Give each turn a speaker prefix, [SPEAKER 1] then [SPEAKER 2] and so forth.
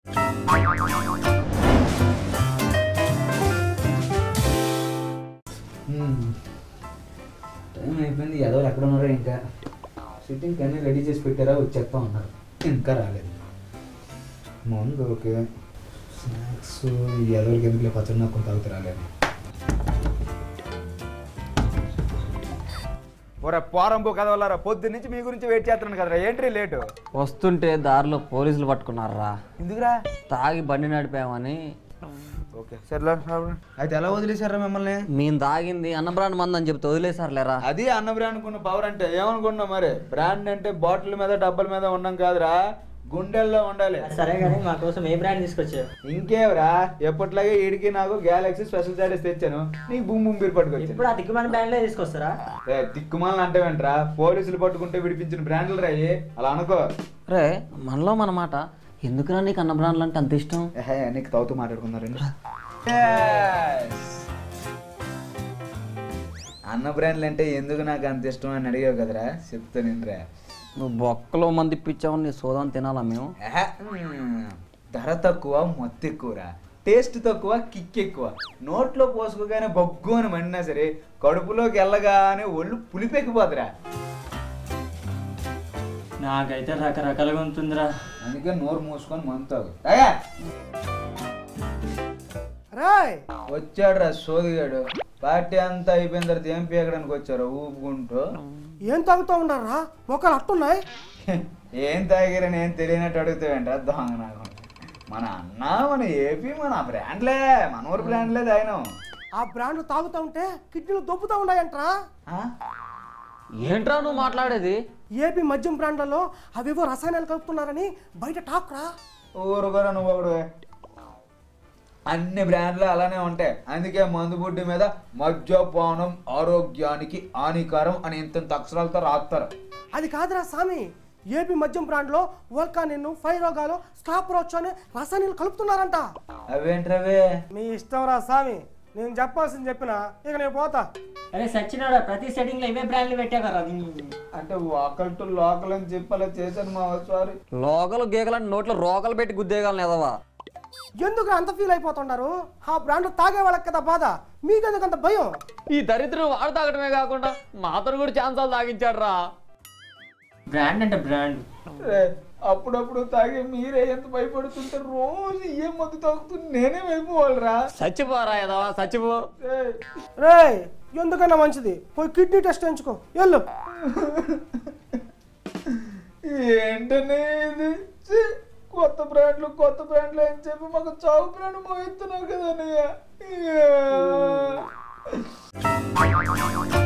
[SPEAKER 1] Time అయిపోయింది, ఎదవలు ఎక్కడ ఉన్నారో ఇంకా. సిట్టింగ్ అన్నీ రెడీ చేసి పెట్టారా, వచ్చేస్తా ఉన్నారు, ఇంకా రాలేదు. ముందు ఓకే, స్నాక్స్ ఎదవలకి ఎందుకులే, పచ్చడి నాకు కొంత తాగుతూ రాలేదు.
[SPEAKER 2] పోరంబో కదా వాళ్ళరా, పొద్దు నుంచి మీ గురించి వెయిట్ చేస్తున్నాను కదరా, ఏంట్రీ లేటు?
[SPEAKER 3] వస్తుంటే దారిలో పోలీసులు పట్టుకున్నారా.
[SPEAKER 2] ఎందుకురా?
[SPEAKER 3] తాగి బండి నడిపామని.
[SPEAKER 2] ఓకే సరే, అయితే ఎలా వదిలేశారా మిమ్మల్ని?
[SPEAKER 3] మేము తాగింది అన్న బ్రాండ్ మంది అని చెప్తే వదిలేసారు లేరా.
[SPEAKER 2] అది అన్న బ్రాండ్ కున్న పవర్ అంటే ఏమనుకున్నావు మరి? బ్రాండ్ అంటే బాటిల్ మీద డబ్బల మీద ఉన్నాం కాదురా, గుండెల్లో ఉండాలి.
[SPEAKER 4] సరే కానీ మా కోసం ఏ బ్రాండ్ తీసుకొచ్చావు?
[SPEAKER 2] ఇంకేవరా, ఎప్పట్లాగే ఈడికి నాకు గ్యాలక్సీ స్పెషల్ శారీస్ తెచ్చాను, నీకు బూమ్ బూమ్ బీర్ పట్టుకొచ్చాను.
[SPEAKER 4] ఇప్పుడు ఆ దిక్కుమాల బ్రాండ్లే తీసుకొస్తారా?
[SPEAKER 2] దిక్కుమాలని అంటే వెంట్రా, పోలీసులు పట్టుకుంటే విడిపించిన బ్రాండ్లు రాయి, అలా అనుకో.
[SPEAKER 3] రే మనలో మన మాట, ఎందుకురా నీకు అన్న బ్రాండ్లు అంటే అంత ఇష్టం?
[SPEAKER 2] నీకు తాగుతూ మాట్లాడుకున్నారండి. అన్న బ్రాండ్లు అంటే ఎందుకు నాకు అంత ఇష్టం అని అడిగావు కదరా, చెప్తా నిండ్రా.
[SPEAKER 3] నువ్వు బొక్కలో మంది ఇప్పించావు, నీ సోదాన్ని తినాలా మేము?
[SPEAKER 2] ధర తక్కువ మొత్తం ఎక్కువరా, టేస్ట్ తక్కువ కిక్ ఎక్కువ. నోట్లో పోసుకోగానే బొగ్గు అని మండినా సరే, కడుపులోకి వెళ్ళగానే ఒళ్ళు పులిపెక్కిపోతురా.
[SPEAKER 4] నాకైతే రకరకాలుగా ఉంటుందిరా,
[SPEAKER 2] అందుకే నోరు మూసుకొని మంతావు. వచ్చాడు రా సోదిగాడు, పార్టీ అంతా అయిపోయిన తర్వాత ఏం పీకడానికి వచ్చారు ఊపుకుంటూ.
[SPEAKER 5] ఏం తాగుతూ ఉన్నారా, మొక్కలు అట్టున్నాయి?
[SPEAKER 2] ఏం తాగిరని ఏం తెలియనట్టు అడుగుతావేంట్రా దొంగ నాకు. మన అన్న, మన ఏపీ, మన బ్రాండ్లే, మన ఊరు బ్రాండ్లే తాగినాం.
[SPEAKER 5] ఆ బ్రాండ్లు తాగుతూ ఉంటే కిడ్నీలు దొబ్బుతూ ఉన్నాయంట్రా.
[SPEAKER 3] ఏంట్రా నువ్వు మాట్లాడేది?
[SPEAKER 5] ఏపీ మద్యం బ్రాండ్లలో అవేవో రసాయనాలు కలుపుతున్నారని బయట టాక్ రా.
[SPEAKER 2] ఊరుకోరా నువ్వు ఒకడు, అన్ని బ్రాండ్లు అలానే ఉంటాయి. అందుకే మందు బుడ్డి మీద మద్యపానం ఆరోగ్యానికి హానికరం అని ఇంత అక్షరాలతో రాస్తారు.
[SPEAKER 5] అది కాదురా స్వామి, ఏపీ మద్యం బ్రాండ్లో వోల్కానిన్, ఫైరోగాలు, స్టాప్రోచ్ అని రసాయనాలు కలుపుతున్నారంట.
[SPEAKER 2] అవేంట్రవే?
[SPEAKER 5] మీ ఇష్టం రా స్వామి, నేను చెప్పాల్సింది చెప్పినా, ఇక నేను పోతా.
[SPEAKER 4] అరే సచ్చినాడా, ప్రతి సెట్టింగ్ లో ఇవే బ్రాండ్లు పెట్టా కదా.
[SPEAKER 2] అంటే వాకల్ టు లోకల్ అని చెప్పాలా చేశాను మా సారీ.
[SPEAKER 3] లోకలు గీకలని నోట్లో రోకలు పెట్టి గుద్దేయగలను ఎదవా.
[SPEAKER 5] ఎందుకు అంత ఫీల్ అయిపోతున్నారు? ఆ బ్రాండ్ తాగే వాళ్ళకి కదా బాధ, మీకెందుకు అంత భయం?
[SPEAKER 3] ఈ దరిద్రం వాడు తాగడమే కాకుండా మాతను కూడా ఛాన్సాలు తాగించాడు రా.
[SPEAKER 4] బ్రాండ్ అంటే బ్రాండ్.
[SPEAKER 2] అప్పుడప్పుడు తాగే మీరే ఎంత భయపడుతుంటే, రోజు ఏ మందు తాగుతుంది నేనే అయిపోవాలరా.
[SPEAKER 3] చచ్చిపోరా ఎదవా, చచ్చిపో.
[SPEAKER 5] రే ఎందుకన్నా మంచిది పోయి కిడ్నీ టెస్ట్ చేయించుకో, వెళ్ళు.
[SPEAKER 2] ఏంటనే ఇది, కొత్త బ్రాండ్లు అని చెప్పి మాకు చావు బ్రాండ్ మోయిస్తున్నావు కదా.